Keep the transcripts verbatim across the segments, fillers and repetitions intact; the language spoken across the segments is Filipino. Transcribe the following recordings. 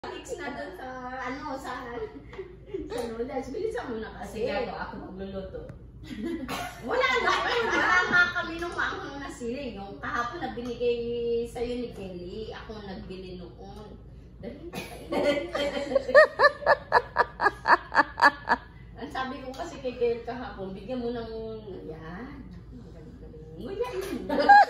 Fix na doon sa, ano, sa, sa noodles. Bilisan mo na kasi. Sige ako, ako magluluto. Wala na, wala nga kami nung maanghang na sili. Yung kahapon na binigay sa'yo ni Kelly, ako nagbili noon. Dahil na ang sabi ko kasi kay Kelly kahapon, bigyan mo ng, yan. Nguyan yun.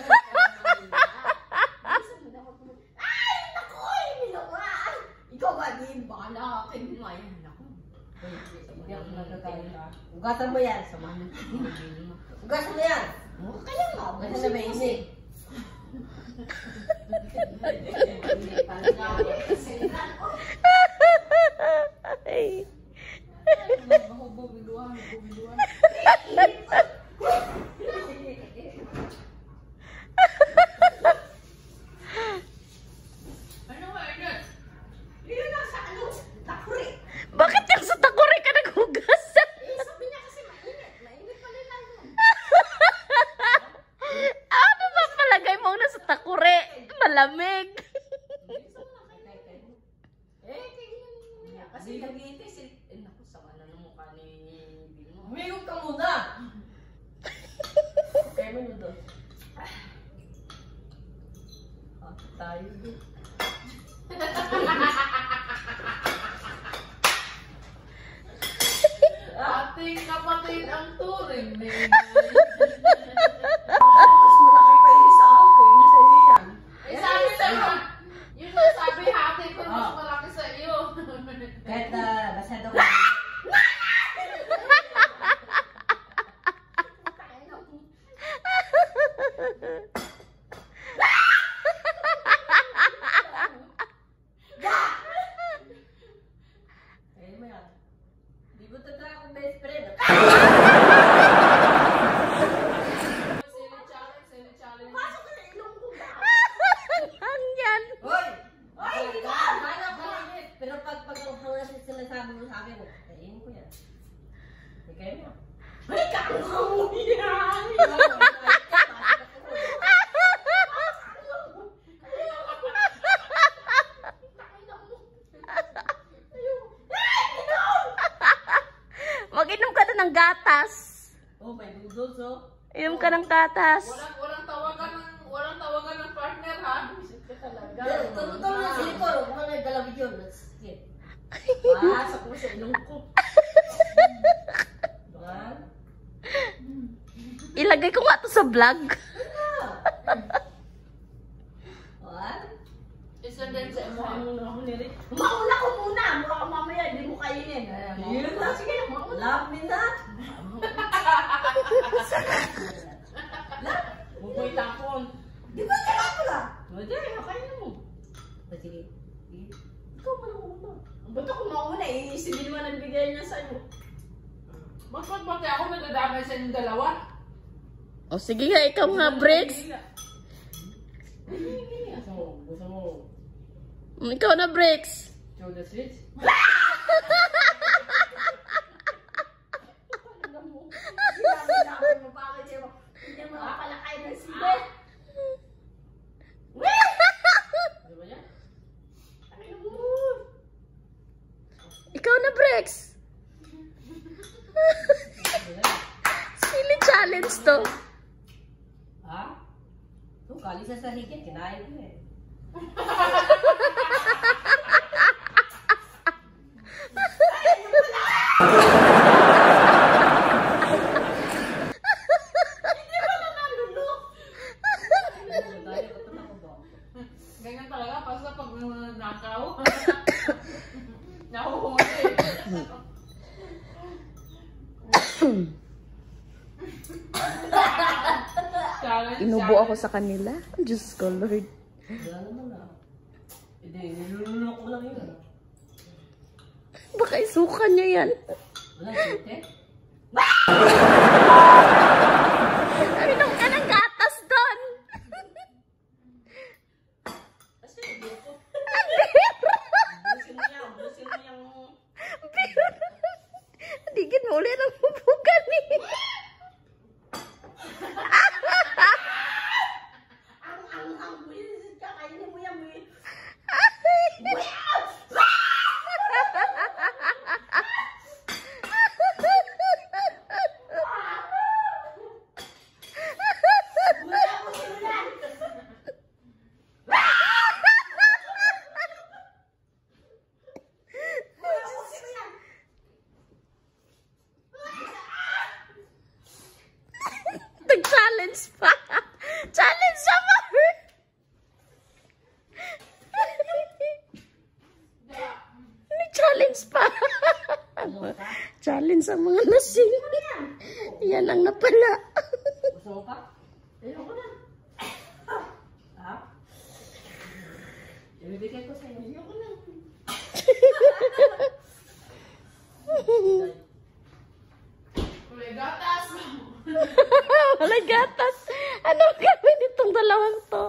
Ay, naku, ginawa. Ikaw ba din, bahala ka kayo ginawa yan. Naku. Hindi ako nagkakain ka. Ugasan mo yan. Samahan. Ugasan mo yan. Kaya nga. Ugasan na ba yun eh? Ay. Bakit yung sa takuri ka naghugas? Eh, sabi niya kasi mainit. Mainit pa rin lang yun. Ano ba palagay mo na sa takuri? Malamig. Eh, tingnan mo niya. Kasi nag-iitis eh. Eh, naku, sama na ng mukha ni Bino. Umiyog ka muna! Kaya mo nyo doon. Ah, tayo doon. Ating kapatid ang turing ni. Mas malaki pa yun sa akin. Sa iyan. Eh, sabi sa'yo, yun ang sabi, hati ko mas malaki sa iyo. Kahit na masyado ko. Kaya mo yan. Di ba tatara akong best friend? Sili challenge, sili challenge. Pasok ka na ilong ko ba? Ang yan. Hoy! Hoy, ikaw! Kaya ko mainit. Pero pag pag ang hangas sila sabi mo sa akin, kainin ko yan. Hindi kayo mo. Ay, kakao mo yan! Mag-inom ka na ng gatas. Oh, may noodles oh. Inom ka ng gatas. Walang, walang tawagan ng, walang tawagan ng partner, ha? Isip ka talaga. Tututong na silikor. Kung ano yung galawin yun. Let's skip. Pasok mo sa ilong ko. One. Ilagay ko nga to sa vlog. One. Isa din sa Mukha imo. mo na ako nirit. Mauna ko muna! Mukha mamaya, hindi mo kainin. Yun na. Sige, mauna. Love me na. Huwag mo itapon. Di ba tinapon na? Hindi, nakainin mo. Sige. Ikaw pa lang muna. Ba't ako mauna eh? Sige naman ang bigay niya sa'yo. Ba't ba't ba't ako nadadamay sa inyong dalawa? O sige nga, ikaw nga, Briggs. Gusto mo? Gusto mo? Ikaw na, Briggs. Show the switch? Sinabi mo bakit siya hindi mo nakapalakay ng sibe. Di ba yan? Ikaw na, Briggs. Silly challenge to. Ha? Ito, kali sa sahigit. Kinain ko eh. Ganyan talaga, basta pag nakaw. Nahuhungan eh. Challenge, Inubo ako sa kanila. Diyos ko, Lord. Wala naman na. Hindi, nilulunok ko lang yun. Baka isuka niya yan. Wala, sute? Inom ka ng gatas doon. Kasi hindi ko. Busin mo yan. Busin mo yung... Digit mo ulit ang bubugan eh. Ang, ang, ang, kakainin mo yan. Ay! challenge pa. Challenge naman. May challenge pa. Challenge sa mga lasing. Yan ang napala. Gusto mo pa? Ayoko na. Ha? Ibibigay ko sa'yo. Ayoko na. Kulay gatas. Wala gatas. Ano gawin itong dalawang to?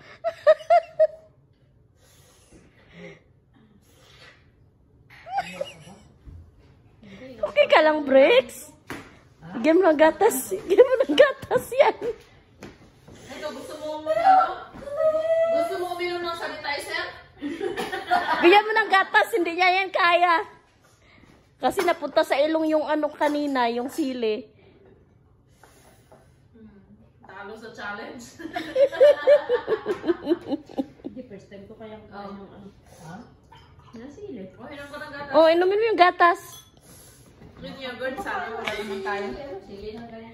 Okay ka lang, Bricks? Game ng gatas. Game ng gatas yan. Ito, gusto mo mo ano? Gusto mo uminom ng sanitizer? Bigyan mo ng gatas. Hindi niya yan kaya. Kasi napunta sa ilong yung ano kanina, yung sili. Talo sa challenge. Hindi, first time ko kayang kumain ng ano. Ha? Nasili. O, hinang ko ng gatas. Oh, inumin mo yung gatas. Yung yogurt, sabi ko wala naman tayo. Sili na ganyan.